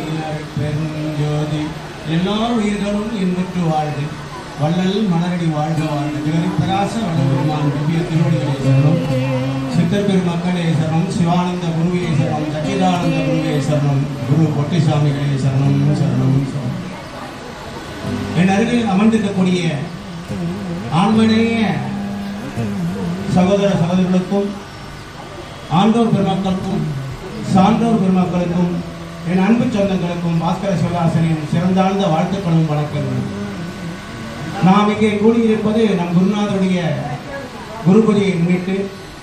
பெருஞ்சோதி எல்லா உயிர்களும் இன்புற்று வாழ்க வள்ளல் மலரடி வாழ்க வாழ்க ஜெகதி பிரகாச வளபெருமான் திவ்ய திருவடிகளே சரணம் சித்தர் பெருமக்களே சரணம் சிவானந்த குருவே சரணம் சச்சிதானந்த குருவே சரணம் குரு பொட்டிசாமிகளே சரணம் சரணம் சரணம். என் அருகில் அமர்ந்திருக்கக்கூடிய ஆண்மனேய சகோதர சகோதரிகளுக்கும் ஆண்டோர் பெருமக்களுக்கும் சான்றோர் பெருமக்களுக்கும் என் அன்பு சொந்தங்களுக்கும் பாஸ்கர சிவதாசனின் சிறந்தாழ்ந்த வாழ்த்துக்களும் வணக்கங்களும். நாம் இங்கே கூடியிருப்பது நம் குருநாதருடைய குருபதியை முன்னிட்டு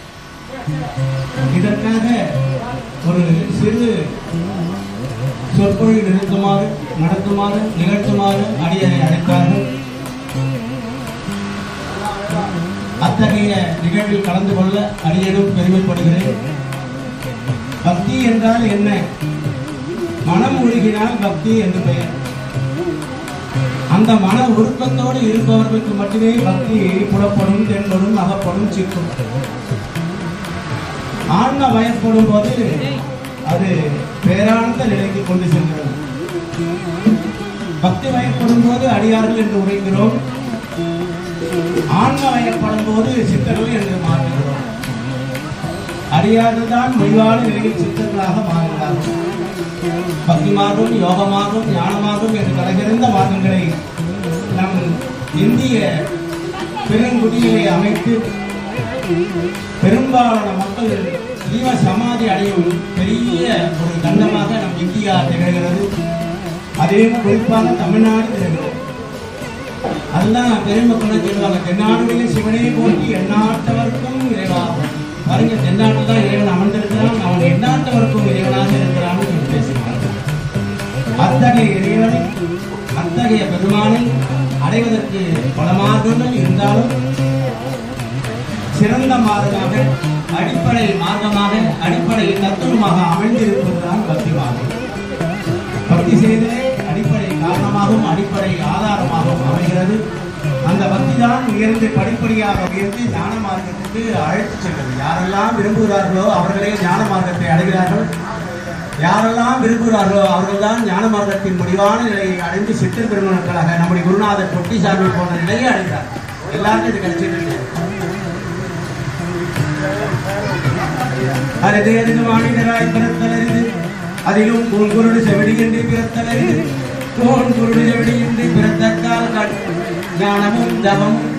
இதற்காக ஒரு சிறு சொற்பொழில் நிகழ்த்துமாறு அடியனை அழைத்தார்கள். அத்தகைய நிகழ்வில் கலந்து கொள்ள அடியனும் பெருமைப்படுகிறேன். பக்தி என்றால் என்ன? மனம் உருகினால் பக்தி என்று பெயர். அந்த மன உருக்கத்தோடு இருப்பவர்களுக்கு மட்டுமே பக்தி புலப்படும், தென்படும், அகப்படும், சிக்கும். ஆன்ம வயப்படும் போது அது பேரானந்த நிலைக்கு கொண்டு செல்கிறது. பக்தி வயப்படும் போது அடியார்கள் என்று உரைக்கிறோம். ஆன்ம வயப்படும் போது சித்தர்கள் என்று மாற்றுகிறோம். அடியார்கள் தான் முடிவான நிலையில் சித்தர்களாக மாறுகிறார்கள். பக்தி மார்க்கம், யோகமாகும், ஞானமாகும் என்று தலைசிறந்த மார்க்கங்களை நம் இந்திய பெருங்குடியிலே அமைத்து பெரும்பாலான மக்கள் ஜீவ சமாதி அடையும் பெரிய ஒரு கண்டமாக நம் இந்தியா திகழ்கிறது. அதே குறிப்பாக தமிழ்நாடு திகழ்கிறது. அதுதான் பெருமக்கள் சொல்லுவாங்க, தென்னாடுடைய சிவனே போற்றி எந்நாட்டவருக்கும் இறைவாகும். பாருங்க, தென்னாட்டில் தான் இறைவன் அமர்ந்திருக்கிறான், அவன் எந்நாட்டவருக்கும் இறைவனாக இருக்கிறான்னு சொல்லி பேசுகிறார்கள். அத்தகைய இறைவனை, அத்தகைய பெருமானை அடைவதற்கு பல மார்க்கங்கள் இருந்தாலும் சிறந்த மார்க்கமாக, அடிப்படை மார்க்கமாக, அடிப்படை தத்துவமாக அமைந்திருப்பதுதான் பக்தி மார்க்கம். பக்தி செய்தலே அடிப்படை காரணமாகவும் அடிப்படை ஆதாரமாகவும் அமைகிறது. அந்த பக்தி தான் உயர்ந்து படிப்படியாக உயர்ந்து ஞான மார்க்கத்துக்கு அழைத்து செல்வது. யாரெல்லாம் விரும்புகிறார்களோ அவர்களே ஞான மார்க்கத்தை அடைகிறார்கள். யாரெல்லாம் விரும்புகிறார்களோ அவர்கள் தான் ஞான மார்க்கத்தின் முடிவான நிலையை அடைந்து சித்தர் பெருமக்களாக நம்முடைய குருநாதர் பொட்டிசாமி போன்ற நிலையை அடைகிறார். எல்லாருக்கும் இது கிடைச்சிட்டு அரிது அரிது மாநிலராய் பிறத்தலரிது அதிலும் கூன் குருடு செவிடியின்றி பிறத்தலரிது கூன் குருடு செவிடியின்றி பிறத்தக்கால் ஞானமும் தவமும்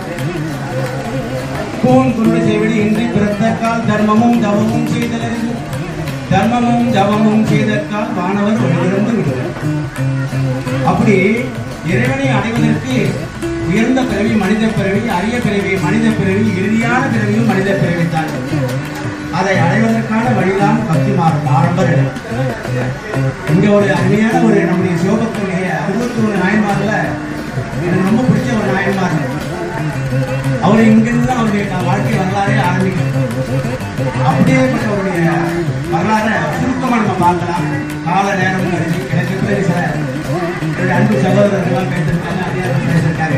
கூன் குருடு செவிடியின்றி பிறத்தக்கால் தர்மமும் தவமும் செய்தலரிது தர்மமும் தவமும் செய்தற்கால் வானவர் ஒளியிருந்து விடுவர். அப்படி இறைவனை அடைவதற்கு உயர்ந்த பிறவி மனித பிறவி, அரிய பிறவி மனித பிறவி, இறுதியான பிறவியும் மனித பிறவித்தான். அதை அடைவதற்கான வழிதான் பக்தி மார்க்கம் ஆரம்ப நிலை. இங்க ஒரு அருமையான ஒரு நம்முடைய சிவபக்தனுடைய 61 நாயன்மார்ல எனக்கு ரொம்ப பிடிச்ச ஒரு நாயன்மார். அவரை இங்கிருந்து தான் அவருடைய வாழ்க்கை வரலாறே ஆரம்பிக்கும். அப்படியேப்பட்டவருடைய வரலாறை சுருக்கமாக நம்ம பார்க்கலாம். கால நேரம் கருதி எனக்கு பிறகு சில என்னுடைய அன்பு சகோதரர்கள்லாம் பேசியிருக்காங்க, அதிகாரம் பேசியிருக்காங்க.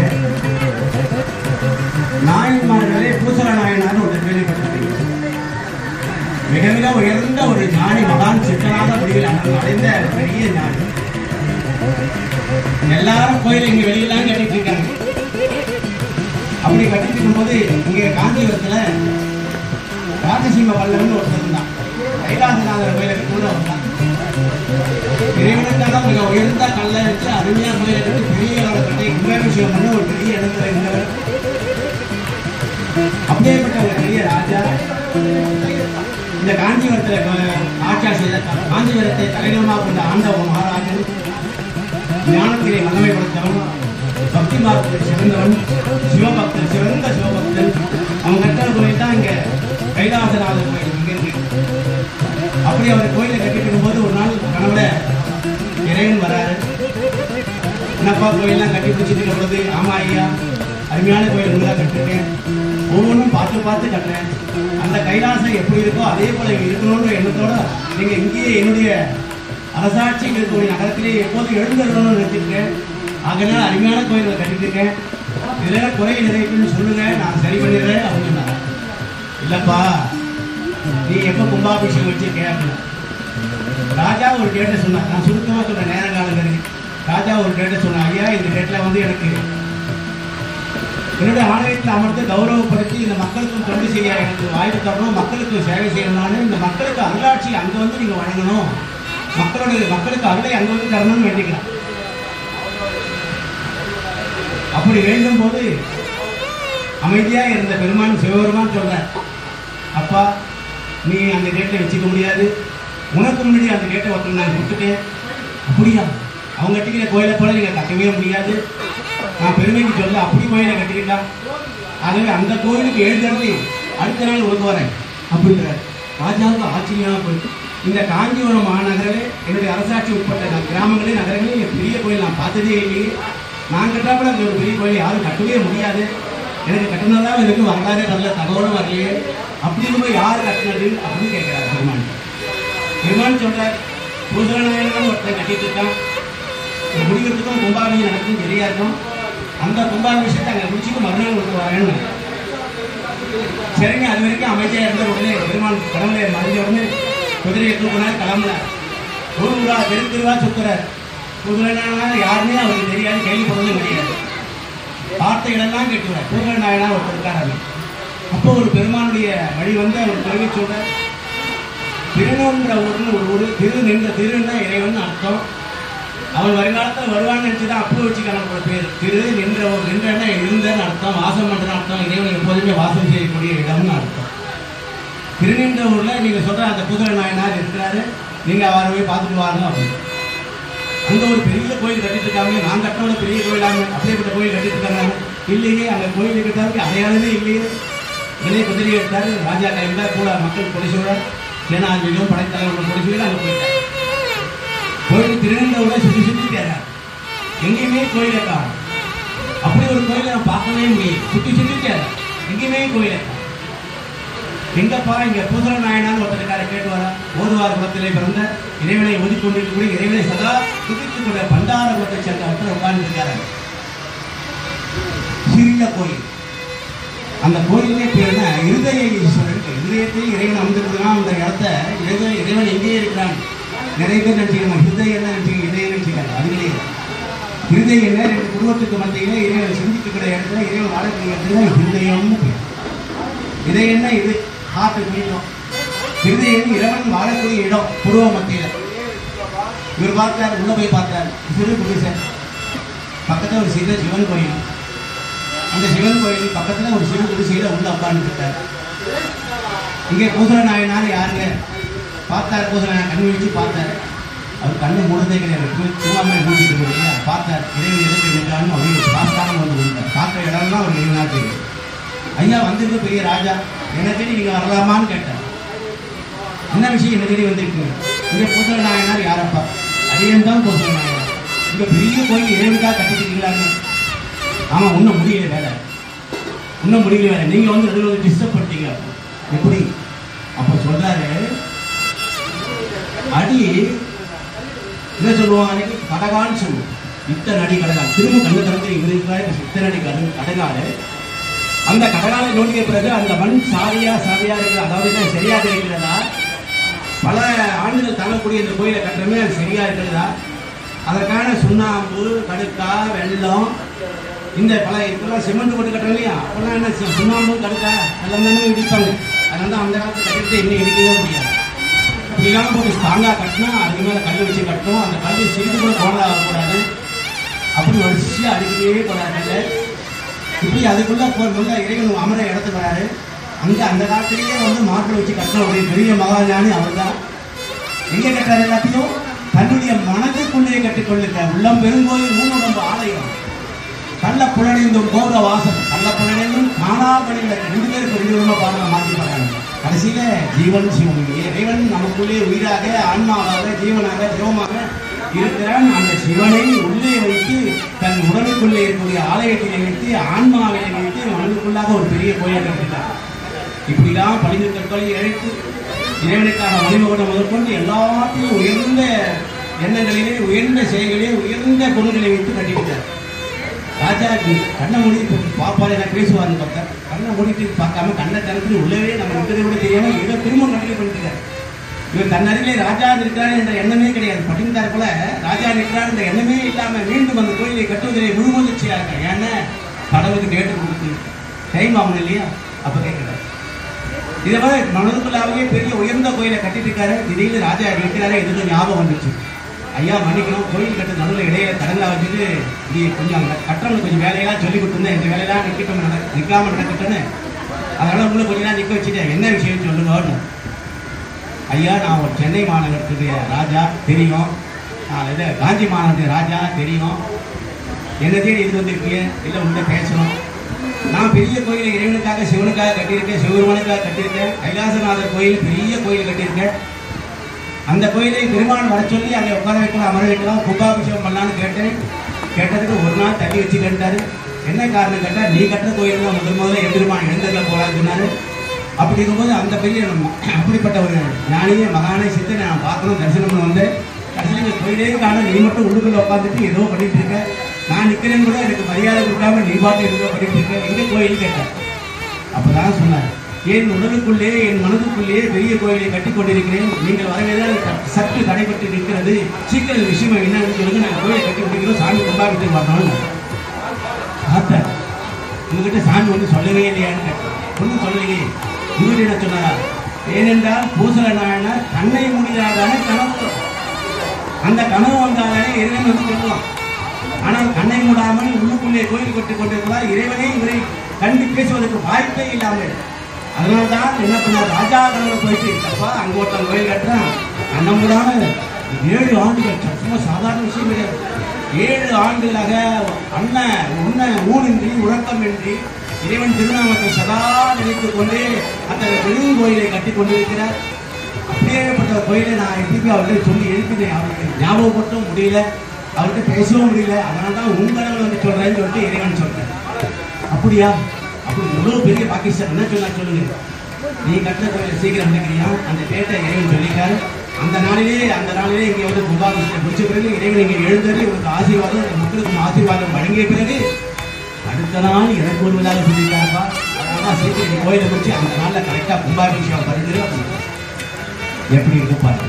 நாயன்மார்களே பூசல நாயனார்னு ஒரு கேள்விப்பட்டிருக்கீங்க. மிக மிக உயர்ந்த ஒரு ஞானி, மகான் சித்தனாக முடிவில் அடைந்த பெரிய ஞானி. எல்லாரும் கோயில் இங்க வெளியெல்லாம் கட்டிட்டு இருக்காங்க. அப்படி கட்டிட்டு இருக்கும்போது இங்க காஞ்சிபுரத்துல ராஜசிம்ம பல்லவன் ஒருத்தர் இருந்தான். கைலாசநாதர் கோயிலுக்கு கூட வந்தான். இறைவனுக்காக மிக உயர்ந்த கல்லை வச்சு அருமையா கோயிலை கட்டி பெரிய கட்டை கும்பாபிஷேகம் பண்ண ஒரு பெரிய இடத்துல இருந்தவர். அப்படியேப்பட்ட ஒரு பெரிய ராஜா இந்த காஞ்சிபுரத்துல ஆட்சியா செய்த காஞ்சிபுரத்தை தலைநகரமாக கொண்ட ஆண்டவ மகாராஜன் ஞானத்திலே வல்லமை கொடுத்தவன், பக்தி மார்க்கத்தில் சிறந்தவன், சிவபக்தன், சிறந்த சிவபக்தன். அவன் கட்டளை கோயில் தான் இங்க கைலாசநாதர் கோயில் இங்க இருக்கு. அப்படி அவர் கோயிலை கட்டிட்டு இருக்கும்போது ஒரு நாள் கனவுல இறைவன் வராரு. என்னப்பா கோயிலாம் கட்டி பிடிச்சிட்டு இருக்க பொழுது, ஆமா ஐயா, அருமையான கோயில் உங்களா கட்டிருக்கேன், ஒவ்வொன்றும் பார்த்து பார்த்து கட்டுறேன். அந்த கைலாசம் எப்படி இருக்கோ அதே போல இருக்கணும்ன்ற எண்ணத்தோட நீங்க இங்கேயே என்னுடைய அரசாட்சி இருக்கக்கூடிய நகரத்திலே எப்போதும் எழுந்தருன்னு நிறுத்திருக்கேன். அதனால அருமையான கோயில்களை கட்டிருக்கேன். இதுல குறை நிறைக்குன்னு சொல்லுங்க, நான் சரி பண்ணிடுறேன் அப்படின்னு சொன்னாங்க. இல்லப்பா, நீ எப்ப கும்பாபிஷேகம் வச்சிருக்க? ராஜா ஒரு டேட்டை சொன்னார். நான் சுருக்கமாக சொல்றேன், நேரம் காலங்கள். ராஜா ஒரு டேட்டை சொன்னார். ஐயா, இந்த டேட்டில் வந்து எனக்கு என்னுடைய ஆலயத்தில் அமர்ந்து கௌரவப்படுத்தி இந்த மக்களுக்கும் தொண்டு செய்ய எனக்கு வாய்ப்பு தரணும், மக்களுக்கு சேவை செய்யணும்னு, இந்த மக்களுக்கு அருளாட்சி அங்கே வந்து நீங்கள் வழங்கணும், மக்களுக்கு அருளை அங்கே வந்து தரணும்னு வேண்டிக்கலாம். அப்படி வேண்டும் போது அமைதியாக இருந்த பெருமான் சிவபெருமான் சொல்றார், அப்பா நீ அந்த டேட்டை வச்சுக்க முடியாது, உனக்கு முன்னாடி அந்த டேட்டை ஒருத்தர் நான் கொடுத்துட்டேன். அப்படியா? அவங்க கட்டிக்கிற கோயிலை போல நீங்கள் கட்டவே முடியாது, நான் பெருமைக்கு சொல்ல அப்படி கோயிலை கட்டிக்கிட்டான். ஆகவே அந்த கோயிலுக்கு எழுதுறது அடுத்த நாள் உனக்கு வரேன் அப்படிங்கிறார். ராஜாவுக்கு ஆச்சரியமாக போயிட்டு, இந்த காஞ்சிபுரம் மாநகரில் என்னுடைய அரசாட்சி உட்பட்ட கிராமங்களே நகரங்களே பெரிய கோயில் நான் பார்த்ததே இல்லையே, நான் கட்டாமல் அந்த ஒரு பெரிய கோயில் யாரும் கட்டவே முடியாது, எனக்கு கட்டினதான் எனக்கு வரலாறு வரல, தகவலும் வரலையே, அப்படின்னு போய் யார் கட்டினது அப்படின்னு கேட்கிறார் பெருமான். பெருமான் சொல்றார், பூசலநாயகன் ஒருத்தன் கட்டிட்டு இருக்கான், முடிக்கிறதுக்கும் கும்பாபிஷேகம் நடக்கும் சரியா இருக்கும், அந்த கும்பாபிஷேகத்தை அங்கே முடிச்சுட்டு மறுநாள் கொடுத்து வரேன்னு. சரிங்க, அது வரைக்கும் அமைதியாக இருந்த உடனே பெருமான் கடவுளை மறைஞ்ச உடனே குதிரையை தூக்குனார், கிளம்புனார். ஒரு ஊரா தெருவா சுத்துறார். பூசலநாயகனா யாருமே அவருக்கு தெரியாது, கேள்விப்படுறதும் கிடையாது, வார்த்தைகளெல்லாம் கேட்டுவார். பூசலநாயகனா ஒருத்தர் இருக்காரு. அப்போ ஒரு பெருமானுடைய வழி வந்து அவர் பெருமை சொல்றார், திருநோன்ற ஊர்னு ஒரு ஊர், திரு நின்ற திருன்னா இறைவன் அர்த்தம். அவன் வருங்காலத்தில் வருவான்னு நினைச்சுதான் அப்போ வச்சுக்கான பேர். திரு நின்ற ஊர், நின்றன்னா இருந்தன்னு அர்த்தம், வாசம் பண்றன்னு அர்த்தம், இறைவன் எப்போதுமே வாசம் செய்யக்கூடிய இடம்னு அர்த்தம். திருநின்ற ஊர்ல நீங்க சொல்ற அந்த பூசலநாயனார் இருக்கிறாரு, நீங்க அவரை போய் பார்த்துட்டு வாங்க அப்படின்னு. அங்க ஒரு பெரிய கோயில் கட்டிட்டு இருக்காங்க, நான் கட்டோட பெரிய கோயிலாங்க, அப்படியேப்பட்ட கோயில் கட்டிட்டு இருக்காங்க. இல்லையே, அங்க கோயில் கட்டாருக்கு அடையாளமே இல்லையே. இதே குதிரை எடுத்தாரு, ராஜா கையில் கூட மக்கள் பொலிசோட சேனாதிபதியும் படைத்தலைவர்கள் பொலிசோட அங்கே போயிட்டார். கோயில் திருநெல்வேலியோட சுற்றி தேர்றார், எங்கேயுமே கோயிலை காணும். அப்படி ஒரு கோயிலை நான் பார்க்கவே முடியும், சுற்றி தேர்றார், எங்கேயுமே கோயிலை காணும். எங்கப்பா இங்க பூசலநாயனான்னு ஒருத்தருக்காரை கேட்டு வர, ஓதுவார் குலத்திலே பிறந்த இறைவனை ஓதிக்கொண்டிருக்கக்கூடிய இறைவனை சதா துதித்துக் கொண்ட பண்டார குலத்தை சேர்ந்த ஒருத்தர் உட்கார்ந்து இருக்காரு. சிறிய கோயில், அந்த கோயிலே பேர் இருதய ஈஸ்வரன். இருதயத்தில் இறைவன் அமர்ந்திருக்கிறான். அந்த இடத்த இறைவன் எங்கேயே இருக்கிறான். நிறைய பேர் நினைச்சுக்கணும், ஹிருதயம் நினைச்சுக்க, இதயம் நினைச்சுக்காங்க, அது கிடையாது. ஹிருதயம் என்ன, ரெண்டு குடும்பத்துக்கு மத்தியிலே இறைவன் சிந்திக்கக்கூடிய இடத்துல இறைவன் வாழக்கூடிய இடத்துல ஹிருதயம்னு பேர். இதயம்னா இது ஹார்ட் குறிக்கும். ஹிருதயம் இறைவன் வாழக்கூடிய இடம், புருவ மத்தியில. இவர் பார்த்தார், உள்ள போய் பார்த்தார், சிறு குடிசை பக்கத்துல ஒரு சிறு சிவன் கோயில். அந்த சிவன் கோயில் பக்கத்துல ஒரு சிறு குடிசையில உள்ள உட்கார்ந்து இருக்கார். இங்கே பூசலநாயனார் யாருங்க பார்த்தார். பூசலநாயகன் கண் விழிச்சு பார்த்தார். அவர் கண்ணு மூடதே கிடையாது, சும்மா மூடிட்டு போறீங்க. பார்த்தார், இறைவன் எதுக்கு இருக்கான்னு அப்படின்னு சாஸ்தானம் வந்து கொடுத்தார். பார்த்த இடம்லாம் அவர் இறைவனா தெரியும். ஐயா வந்திருக்க பெரிய ராஜா, என்ன தேடி நீங்க வரலாமான்னு கேட்டார். என்ன விஷயம், என்ன தேடி வந்திருக்கீங்க? இங்க பூசலநாயனார் யாரப்பா? அடியன் தான் பூசலநாயனார். இங்க பெரிய கோயில் இறைவனுக்காக கட்டிக்கிட்டீங்களான்னு. ஆமா, ஒன்றும் முடியல வேலை, ஒன்றும் முடியல வேலை, நீங்க வந்து அதில் வந்து டிஸ்டர்ப் பண்ணிட்டீங்க. எப்படி? அப்ப சொல்றாரு, அடி என்ன சொல்லுவாங்க, அன்னைக்கு கடகான்னு சொல்லுவோம். இத்தனை அடி கடகால், திரும்ப கண்ணு திறந்து இருக்கிறாரு. இத்தனை அடி கடகால். அந்த கடகாலை நோண்டிய பிறகு அந்த மண் சாரியா இருக்கிற, அதாவது சரியாக இருக்கிறதா, பல ஆண்டுகள் தள்ளக்கூடிய இந்த கோயிலை கட்டுறமே அது சரியா இருக்கிறதா, அதற்கான சுண்ணாம்பு, கடுக்கா, வெள்ளம், இந்த பல இதெல்லாம் சிமெண்ட் போட்டு கட்டுறோம் இல்லையா, அப்பெல்லாம் என்ன சுண்ணாம்பு, கடுக்கா எல்லாம் தானே இடிப்பாங்க. அதனால தான் அந்த காலத்து கட்டிட்டு இன்னும் இடிக்கவே முடியாது. இப்படிலாம் கொஞ்சம் ஸ்ட்ராங்காக கட்டினா அதுக்கு மேலே கல் வச்சு கட்டணும். அந்த கல் சிறிது கூட கோணலாக ஆகக்கூடாது, அப்படி வரிசையாக அடிக்கவே கூடாது. இப்படி அதுக்குள்ள இறைவன் அமர இடத்துக்கு வராரு. அங்கே அந்த காலத்திலேயே வந்து மாற்று வச்சு கட்டணும் அப்படின்னு பெரிய மகாஞானி அவர் தான். எங்கே கட்டுறாரு? எல்லாத்தையும் தன்னுடைய மனதுக்குள்ளேயே கட்டிக்கொள்ளுங்க. உள்ளம் பெருங்கோயில், ஊனுடம்பு ஆலயம். கள்ள புலனைந்தும் கோபுர வாசல். கள்ள புலனைந்தும் காணாமணியில் 2 பேருக்கு 2 விதமாக பாடலை மாற்றி பாருங்க. கடைசியில ஜீவன் சிவன் இறைவன் நமக்குள்ளே உயிராக, ஆன்மாவாக, ஜீவனாக, சிவமாக இருக்கிறான். அந்த சிவனை உள்ளே வைத்து தன் உடலுக்குள்ளே இருக்கக்கூடிய ஆலயத்திலே வைத்து, ஆன்மாவிலே வைத்து, மனதுக்குள்ளாக ஒரு பெரிய கோயிலை கட்டிட்டார். இப்படிலாம் பணிந்து கற்களை இழைத்து இறைவனுக்காக மணிமகுடம் முதற்கொண்டு எல்லாத்தையும் உயர்ந்த எண்ணங்களிலே, உயர்ந்த செயல்களிலே, உயர்ந்த குணங்களை வைத்து கட்டிவிட்டார். ராஜா கண்ணை மூடிட்டு பாப்பாரு, நான் பேசுவாருன்னு பார்த்தேன். கண்ணை மூடிட்டு பார்க்காம கண்ணை திறந்து உள்ளவே நம்ம இருக்கிறத கூட தெரியாம ஏதோ திரும்ப கண்டினியூ பண்ணிட்டார். இவர் தன் அருகிலே ராஜா இருக்கிறார் என்ற எண்ணமே கிடையாது. பட்டினத்தார் போல ராஜா இருக்கிறார் என்ற எண்ணமே இல்லாமல் மீண்டும் அந்த கோயிலை கட்டுவதிலே முழுமுயற்சியாக இருக்காங்க. ஏன்னா கடவுளுக்கு டேட்டு கொடுத்து டைம் ஆகணும் இல்லையா? அப்போ கேட்கிறார். இதை மாதிரி மனதுக்குள்ளாவே பெரிய உயர்ந்த கோயிலை கட்டிட்டு இருக்காரு. திடீர்னு ராஜா இருக்கிறாரே எதுவும் ஞாபகம் வந்துச்சு. ஐயா மன்னிக்கணும், கோயில் கட்ட நடுவில் இடையில தடங்கா வச்சுட்டு நீ கொஞ்சம் கட்டுறவங்க கொஞ்சம் வேலையெல்லாம் சொல்லி கொடுத்துருந்தேன், இந்த வேலையெல்லாம் நிற்காம நடக்கட்டுன்னு அதனால உங்களை கொஞ்ச நேரம் நிற்க வச்சுட்டேன், என்ன விஷயம்னு சொல்லுங்கன்னு. ஐயா நான் ஒரு சென்னை மாநகரத்துடைய ராஜா தெரியும், நான் இதை காஞ்சி மாநகரத்துடைய ராஜா தெரியும், என்னதையும் இது வந்திருக்கீங்க இல்லை உங்கள்கிட்ட பேசணும். நான் பெரிய கோயிலை இறைவனுக்காக சிவனுக்காக கட்டியிருக்கேன், சிவபெருமானுக்காக கட்டியிருக்கேன். கைலாசநாதர் கோயில் பெரிய கோயில் கட்டியிருக்கேன். அந்த கோயிலை பெருமான் வர சொல்லி அங்கே உட்கார வைக்கலாம், அமர வைக்கலாம், கும்பாபிஷேகம் பண்ணலான்னு கேட்டேன். கேட்டதுக்கு ஒரு நாள் தள்ளி வச்சு கேட்டாரு. என்ன காரணம் கேட்டால் நீ கட்டுற கோயில் தான் முதல்ல எம்பெருமான் எழுந்தரில் போகலான்னு சொன்னார். அப்படி இருக்கும்போது அந்த பெரிய அப்படிப்பட்ட ஒரு ஞானிய மகானை சித்தனை நான் பார்க்கணும், தரிசனம் பண்ண வந்தேன். கடைசியில் கோயிலே காண நீ மட்டும் உள்ளுக்குள்ள உட்காந்துட்டு ஏதோ பண்ணிட்டு இருக்க, நான் நிற்கிறேன்னு கூட எனக்கு மரியாதை கொடுக்காம நீ பாட்டு எதுவும் பண்ணிட்டு இருக்க, எங்கே கோயில் கேட்டேன். அப்போதான் சொன்னார், என் உடலுக்குள்ளே என் மனதுக்குள்ளேயே பெரிய கோயிலை கட்டி கொண்டிருக்கிறேன், நீங்கள் வரவேதான் சற்று தடைபட்டு நிற்கிறது, சீக்கிரம் விஷயம் என்னன்னு சொல்லுங்க, நான் கோயிலை கட்டி முடிக்கிறோம், சாமி கும்பாபிஷேகம் பண்ணோம்னு பார்த்தேன். உங்ககிட்ட சாமி ஒன்று சொல்லவே இல்லையான்னு கேட்டேன். ஒன்றும் சொல்லலையே. இவர் என்ன சொன்னாரா? ஏனென்றால் பூசல நாயனார் கண்ணை மூடினால்தானே கனவு, அந்த கனவு வந்தாலே இறைவன் வந்து சொல்லுவான். ஆனால் கண்ணை மூடாமல் உள்ளுக்குள்ளே கோயில் கட்டி கொண்டிருப்பதால் இறைவனே இவரை கண்டு பேசுவதற்கு வாய்ப்பே இல்லாமல், அதனால்தான் என்ன பண்ணார், ராஜா கனவு போயிட்டு அப்பா அங்கே ஒருத்தன் கோயில் கட்டுறான் கண்ணம் மூடாம 7 ஆண்டுகள், சும்மா சாதாரண விஷயம் கிடையாது. 7 ஆண்டுகளாக ஊனின்றி உறக்கமின்றி இறைவன் திருநாமத்தை சதா நினைத்துக் கொண்டு அந்த பெரும் கோயிலை கட்டி கொண்டிருக்கிறார். அப்படியேப்பட்ட கோயிலை நான் எப்படி அவர்கிட்ட சொல்லி எழுப்பினேன், அவருக்கு ஞாபகப்படுத்தவும் முடியல, அவர்கிட்ட பேசவும் முடியல. அதனால தான் உங்களை வந்து சொல்றேன்னு சொல்லிட்டு இறைவன் சொல்றேன். அப்படியா? அப்படி எவ்வளவு பெரிய பாகிஸ்தான் என்ன சொன்னா சொல்லுங்க, நீ கட்டுற கோயிலை சீக்கிரம் நினைக்கிறியா? அந்த டேட்டை இறைவன் சொல்லிட்டாரு. அந்த நாளிலே இங்கே வந்து கும்பாபிஷேகம் முடிச்ச பிறகு இறைவன் இங்கே எழுந்தது, இவருக்கு ஆசீர்வாதம், மக்களுக்கும் ஆசீர்வாதம் வழங்கிய பிறகு அடுத்த நாள் எனக்கு வருவதாக சொல்லியிருக்காருப்பா. அதனால சீக்கிரம் கோயிலை முடிச்சு அந்த நாளில் கரெக்டாக கும்பாபிஷேகம் பண்ணுது. எப்படி இருப்பாரு?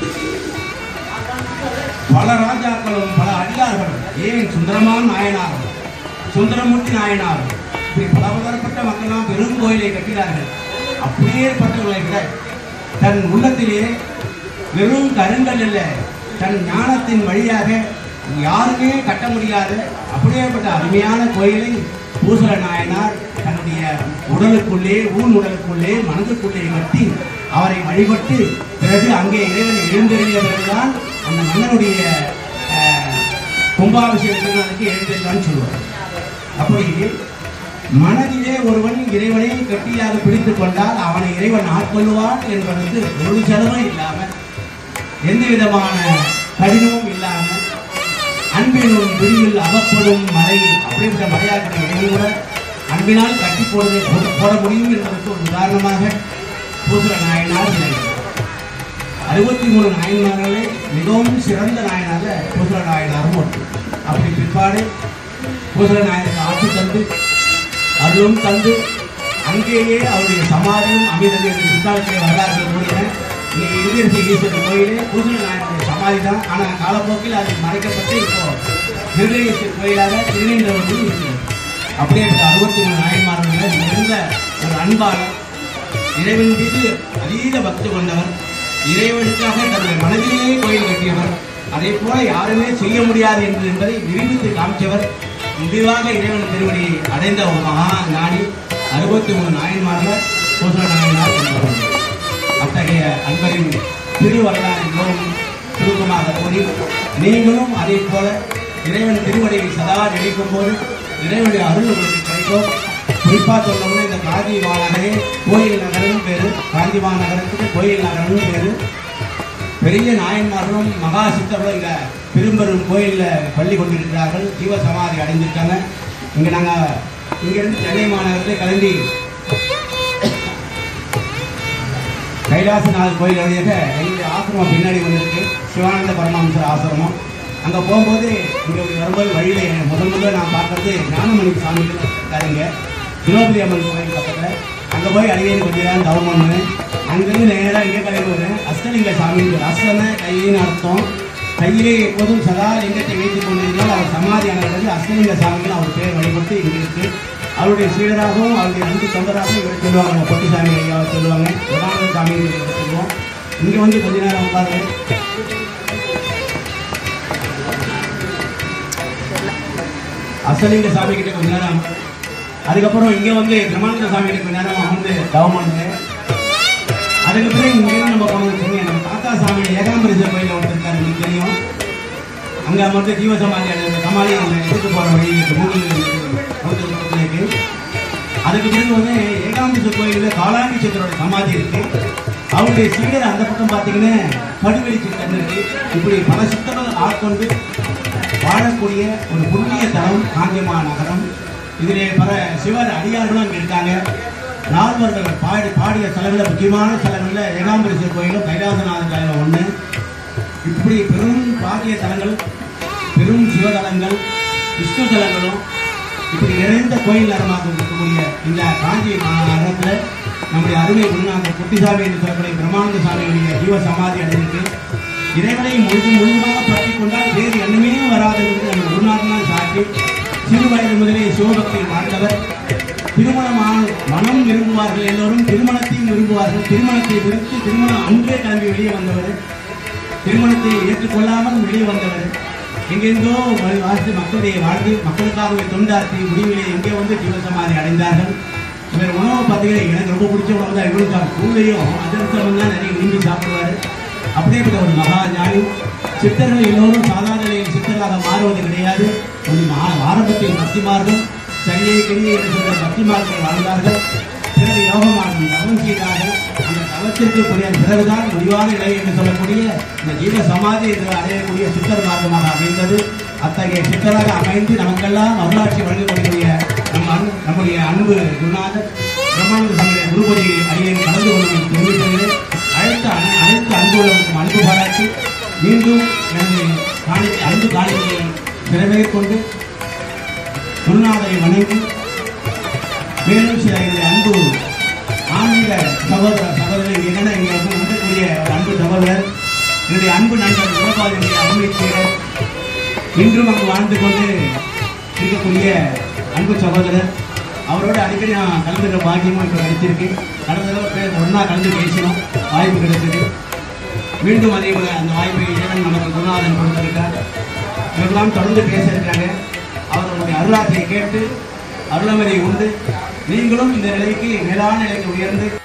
பல ராஜாக்களும் பல அடியார்களும், ஏன் சுந்தரமான நாயனாரும் சுந்தரமூர்த்தி நாயனாரும் இப்படி பலதரப்பட்ட மக்கள்லாம் பெரும் கோயிலை கட்டினார்கள். அப்படியேப்பட்டவர்களை விட தன் உள்ளத்திலே வெறும் கருங்கல் இல்லை, தன் ஞானத்தின் வழியாக யாருமே கட்ட முடியாத அப்படியேப்பட்ட அருமையான கோயிலை பூசல நாயனார் தன்னுடைய உடலுக்குள்ளே உடலுக்குள்ளே மனதுக்குள்ளே கட்டி அவரை வழிபட்டு பிறகு அங்கே இறைவனை எழுந்தெறிய பிறகுதான் அந்த மன்னனுடைய கும்பாபிஷேகத்திற்கு எழுந்தெறிவான்னு சொல்லுவார். அப்படி மனதிலே ஒருவன் இறைவனை கட்டியாக பிடித்துக் கொண்டால் அவனை இறைவன் ஆட்கொள்வான் என்பதற்கு ஒரு செலவும் இல்லாமல், எந்த விதமான கடினமும் இல்லாமல், அன்பினும் விழியில் அகப்படும் மலை அப்படிப்பட்ட மலையாக்கிற இறைவன் கூட அன்பினால் கட்டி போட முடியும் என்பதற்கு ஒரு உதாரணமாக பூசல நாயனார் நினைக்கிறார். 63 நாயன்மார்களே மிகவும் சிறந்த நாயனாக பூசல நாயனாரும் ஒன்று. அப்படி பிற்பாடு பூசல நாயனுக்கு ஆட்சி தந்து அருளும் தந்து அங்கேயே அவருடைய சமாதியும் அமைந்தது என்று பிற்காலத்திலே வரலாறு கூறின. இன்னைக்கு இந்தியரசி ஈஸ்வரர் கோயிலே பூசல நாயனுடைய சமாதி தான். ஆனால் காலப்போக்கில் அது மறைக்கப்பட்டு இப்போ திருநெல்வேலீஸ்வரர் கோயிலாக திருநெல்வேலி இருக்கிறது. அப்படியே 63 நாயன்மார்கள் இருந்த ஒரு அன்பாளர், இறைவன் மீது அதீத பக்தி கொண்டவர், இறைவனுக்காக தன்னுடைய மனதிலேயே கோயில் கட்டியவர், அதே போல யாருமே செய்ய முடியாது என்பதை நிரூபித்து காமிச்சவர், முடிவாக இறைவன் திருவடி அடைந்த ஒரு மகா ஞானி 63 நாயன்மார்கள் பூசல நாயனார் என்பவர். அத்தகைய அன்பரின் திரு வரலாறு மிகவும் சுருக்கமாக கூறி, நீங்களும் அதே போல இறைவன் திருவடியை சதா நினைக்கும் போது இறைவனுடைய அருள் உங்களுக்கு கிடைக்கும். குறிப்பாக சொல்லணும்னா இந்த காஞ்சி மாநகரே கோயில் நகரம் பேரு, காஞ்சி மாநகரத்துக்கு கோயில் நகரம் பேரு. பெரிய நாயன்மார்களும் மகா சித்தர்களும் இங்கே பெரும்பெரும் கோயிலில் பள்ளி கொண்டிருக்கிறார்கள், ஜீவ சமாதி அடைஞ்சிருக்காங்க. இங்கே நாங்கள் இங்கேருந்து சென்னை மாநகரத்தில் கிளம்பி கைலாசநாதர் கோயில் வழியாக எங்களுடைய ஆசிரமம் பின்னாடி ஒன்று இருக்குது, சிவானந்த பரமஹம்சர் ஆசிரமம். அங்கே போகும்போது இங்கே வரும்போது வழியில் முதல்ல நான் பார்க்கறது ஞானமணி சாமிகள் இருக்காருங்க, திரௌபதி அம்மன் கோயில் பக்கத்தில். அங்கே போய் அடியேன் கொஞ்ச நேரம் தவம் பண்ணுவேன். அங்கேருந்து நேராக இங்கே கிளம்புவேன். அஷ்டலிங்க சாமின்னு அஷ்டன கையின்னு அர்த்தம். கையிலே எப்போதும் சதா லிங்கத்தை வைத்துக் கொண்டிருந்தால் அவர் சமாதியானது அஷ்டலிங்க சாமிகள் அவர் பேர் வழிபட்டு இங்கே இருக்கு. அவருடைய சீடராகவும் அவருடைய அன்பு தொண்டராகவும் இவரை சொல்லுவாங்க. நம்ம பொட்டிசாமி ஐயாவை சொல்லுவாங்க, பிரதான சாமி சொல்லுவோம். இங்கே வந்து கொஞ்ச நேரம் உட்காரு. அஷ்டலிங்க சாமி கிட்ட கொஞ்ச நேரம், அதுக்கப்புறம் இங்கே வந்து பிரம்மானந்த சாமி கிட்ட கொஞ்ச நேரம் வந்து தவம் பண்ணுவேன். அதுக்கு பிறகு இங்கேருந்து நம்ம போனது நம்ம தாத்தா சாமி ஏகாம்பரேஸ்வரர் கோயிலில் ஒருத்தருக்காரு, உங்களுக்கு தெரியும். அங்கே மட்டும் ஜீவசமாதி அந்த கமாலி நம்ம எடுத்து போகிற வழி இருக்கு. அதுக்கு பிறகு வந்து ஏகாம்பரேஸ்வரர் கோயிலில் காலாங்கீச்சரோட சமாதி இருக்கு. அவருடைய சீடர் அந்த பக்கம் பார்த்தீங்கன்னா படுவெளி சித்தன் இருக்கு. இப்படி பல சித்தர்கள் ஆட்கொண்டு வாழக்கூடிய ஒரு புண்ணிய தலம் காஞ்சிமா நகரம். இதிலே பல சிவர் அடியார்களும் அங்கே இருக்காங்க. நால்வர்கள் பாடிய ஸ்தலங்களில் முக்கியமான ஸ்தலங்களில் ஏகாம்பரேஸ்வரர் கோயிலும் கைலாசநாதன் கோயிலும் ஒன்று. இப்படி பெரும் பாடிய தலங்கள், பெரும் சிவதலங்கள், விஷ்ணு தலங்களும் இப்படி நிறைந்த கோயில் நகரமாக இருக்கக்கூடிய இந்த காஞ்சி நகரத்தில் நம்முடைய அருமை குருநாதர் குட்டிசாமி என்று சொல்லக்கூடிய பிரம்மானந்த சாமியுடைய ஜீவ சமாதி அடைந்திருக்கு. இறைவனை முழுமையாக பற்றி கொண்டால் வேறு எண்ணமே வராது என்று நம்ம குருநாதன் சாட்சி. சிறு வயது முதலே சிவபக்தியில் வாழ்ந்தவர். திருமணமான மனம் விரும்புவார்கள், எல்லோரும் திருமணத்தையும் விரும்புவார்கள். திருமணத்தை விடுத்து திருமணம் அன்றே கிளம்பி வெளியே வந்தவர். திருமணத்தை ஏற்றுக்கொள்ளாமல் வெளியே வந்தவர். எங்கெங்கோ வாழ்த்து மக்களுடைய வாழ்ந்து மக்களுக்காகவே தொண்டாற்றி முடிவிலே எங்கே வந்து ஜீவசமாதி அடைந்தார்கள். இவர் உணவை பார்த்தீங்கன்னா எனக்கு ரொம்ப பிடிச்ச உணவு தான். இவரும் கூழையும் அதிர்ஷ்டம் தான் நிறைய விரும்பி சாப்பிடுவார். அப்படியேப்பட்ட ஒரு மகா ஞானி. சித்தர்கள் எல்லோரும் சாதாரண நிலையில் சித்தர்களாக மாறுவது கிடையாது. ஆரம்பத்தில் பக்திமார்கள் சரியை கிரியை என்று சொல்ற பக்திமார்கள் வாழ்ந்தார்கள். பிறகு யோகமார்கள் தவம் செய்தார்கள். அந்த தவத்திற்கு பிறகுதான் முடிவான நிலை என்று சொல்லக்கூடிய இந்த ஜீவ சமாதி என்று அடையக்கூடிய சித்தர் மார்க்கமாக அமைந்தது. அத்தகைய சித்தராக அமைந்து நமக்கெல்லாம் வரலாட்சி வழங்கக்கூடிய நம்முடைய அன்பு குருநாதர் பிரம்மானந்த சாமியுடைய குருபதியில் அடியை கலந்து கொள்ளும் தெரிவித்தது. அனைத்து அன்புகளுக்கும் அன்பு பாராட்டி மீண்டும் எனது அன்பு காணிக்கையை நிறைவேற்கொண்டு குருநாதரை வணங்கி மேலும் சில என்னுடைய அன்பு ஆன்மீக சகோதரர் என்னென்ன இங்கே இருக்கக்கூடிய ஒரு அன்பு சகோதரர், என்னுடைய அன்பு நண்பர் உலகாவுடைய அருமை சீடர், இன்றும் அங்கு வாழ்ந்து கொண்டு இருக்கக்கூடிய அன்பு சகோதரர். அவரோட அடிக்கடி நான் கலந்துக்கிற பாக்கியமும் இப்போ கிடைச்சிருக்கு. கடந்த தடவை ஒன்றா கலந்து பேசினோம், வாய்ப்பு கிடைச்சது. மீண்டும் அதே போல அந்த வாய்ப்பை இறைவன் நமக்கு குருநாதன் கொடுத்திருக்கார். இவர்களெல்லாம் தொடர்ந்து பேச இருக்காங்க. அவர்களுடைய அருளாசையை கேட்டு அருளமதை உண்டு நீங்களும் இந்த நிலைக்கு மேலான நிலைக்கு உயர்ந்து